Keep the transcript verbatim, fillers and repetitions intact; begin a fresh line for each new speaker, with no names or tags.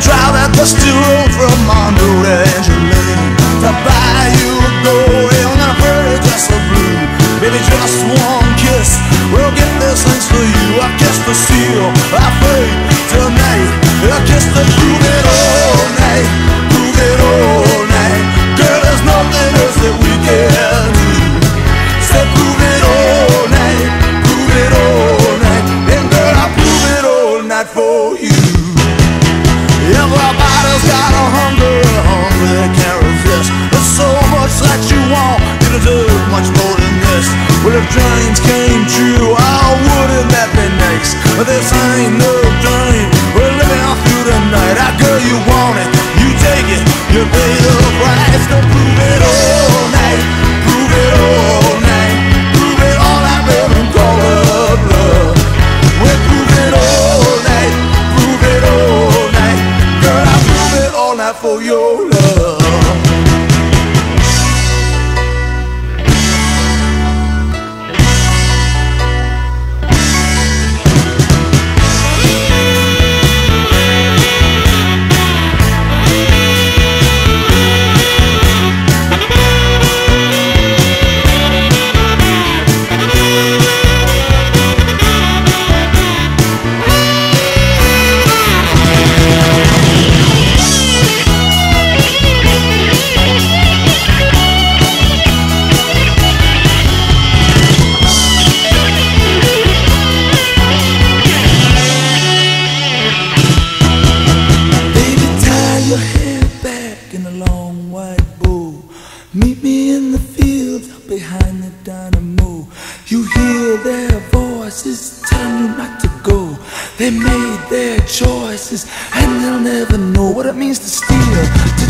drive that dusty road from Monroe to Angeline to buy you a gold and a hurry just a blue. Baby, just one kiss will get this things for you. I kiss the seal, I fade tonight. I kiss the prove it all night, prove it all night. Girl, there's nothing else that we can do. Say prove it all night, prove it all night. And girl, I prove it all night for you. Everybody's got a hunger, a hunger they can't resist. There's so much that you want, you deserve much more than this. Well, if dreams came true, oh, wouldn't that be nice? This ain't no dream, we're living through the night. Ah, girl, you want it, you take it, you pay the price. Don't prove it all night, prove it all night, prove it all night, baby, call it love. We'll prove it all night, prove it all night. Girl, I prove it all night for your love. Meet me in the fields behind the dynamo. You hear their voices telling you not to go. They made their choices and they'll never know what it means to steal.